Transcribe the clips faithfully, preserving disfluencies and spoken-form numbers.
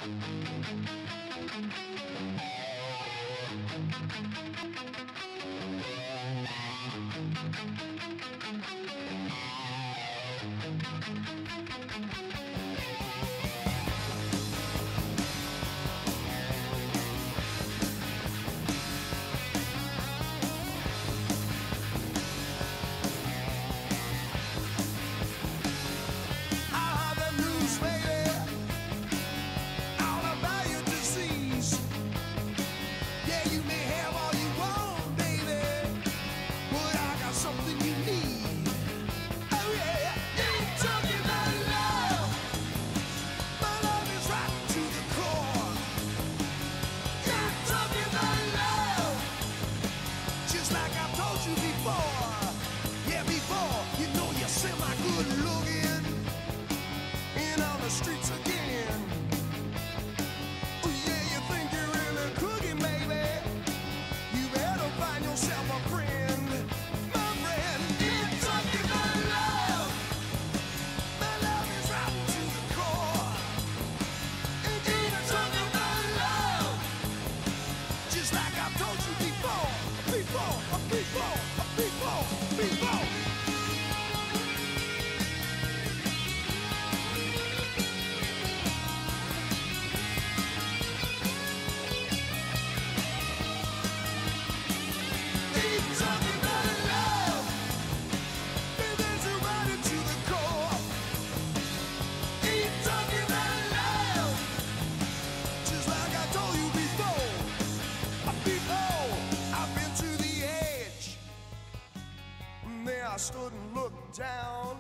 I stood and looked down.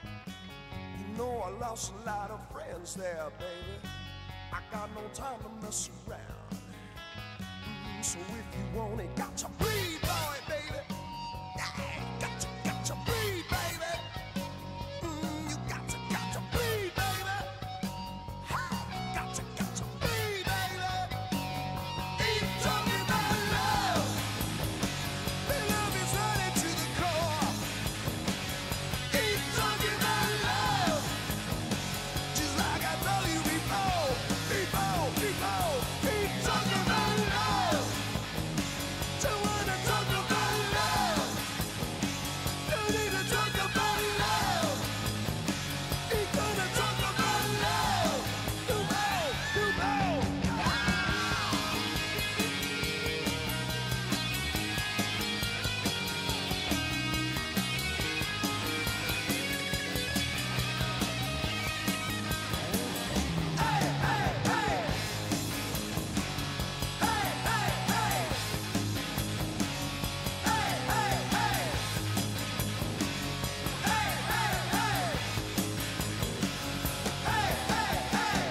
You know I lost a lot of friends there, baby. I got no time to mess around. Mm, so if you want it, got to breathe, boy, baby. Yeah, got to, got to breathe, baby. Mm, you got to, got to breathe, baby. Ha, got to, got to breathe, baby. Ain't talking about love. The love is running to the core. Ain't talking about love. Just like I told you before, before, before. Ain't talking about love. Don't wanna talk about love. Don't need to talk about love. Ain't gonna talk about love. No more, no more. Hey, hey, hey. Hey, hey, hey. Hey, hey, hey. Hey, hey, hey. Hey, hey, hey.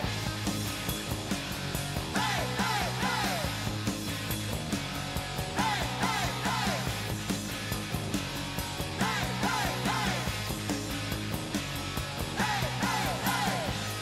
Hey, hey, hey. Hey, hey, hey. Hey, hey, hey. Hey, hey, hey.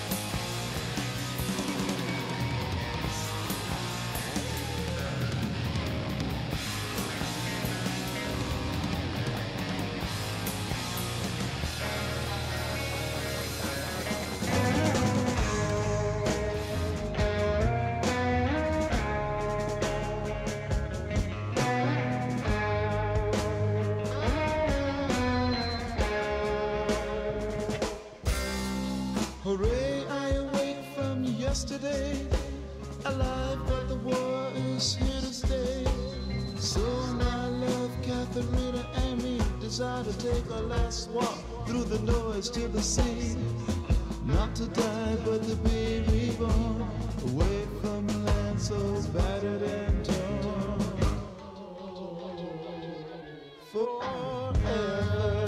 Hooray, I awake from yesterday, alive, but the war is here to stay. So my love, Katharina, and me desire to take our last walk through the noise to the sea. Not to die, but to be reborn, away from a land so battered and torn. Forever.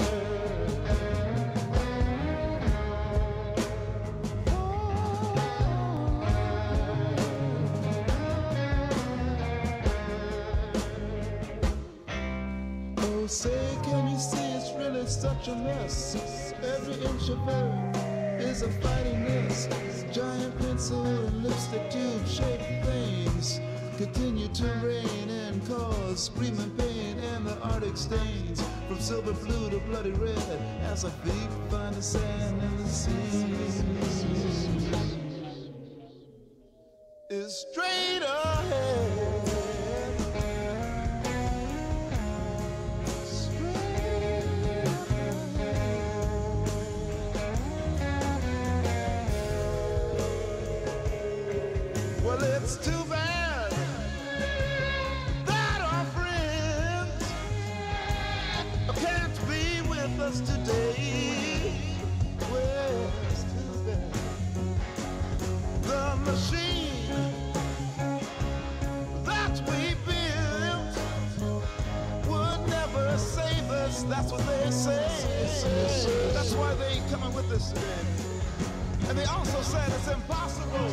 Oh, say, can you see it's really such a mess? Every inch of earth is a fighting mess. Giant pencil and lipstick tube shaped things continue to rain and cause screaming pain, and the Arctic stains from silver blue to bloody red as a thief finds the sand in the sea. is straight ahead. Straight ahead. Well, it's too bad that our friends can't be with us today. Well, it's too bad. The machine that we built would never save us. That's what they say. That's why they ain't coming with us today. And they also said it's impossible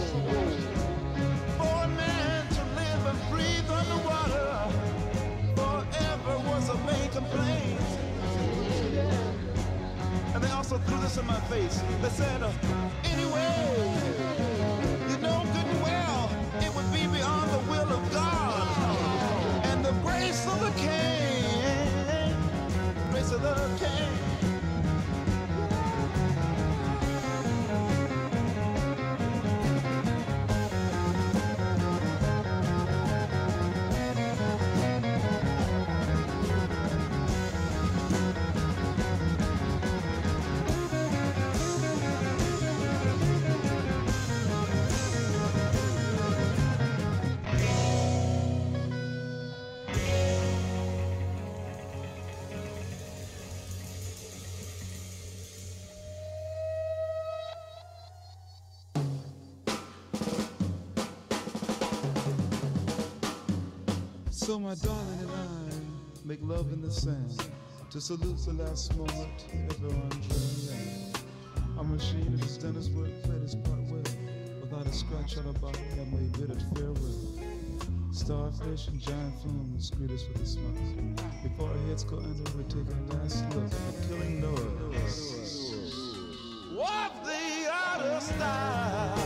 for a man to live and breathe underwater forever was a main complaint. And they also threw this in my face. They said, uh, anyway, you know good and well, it would be beyond the will of God and the grace of the King, grace of the King. So my darling and I make love in the sand to salute the last moment ever on dry land. Our machine has done its work, played its part well. Without a scratch on our body, I may bid it farewell. Starfish and giant flumes greet us with a smile. Before our heads go under, we take a last look at the killing noise of the outer style.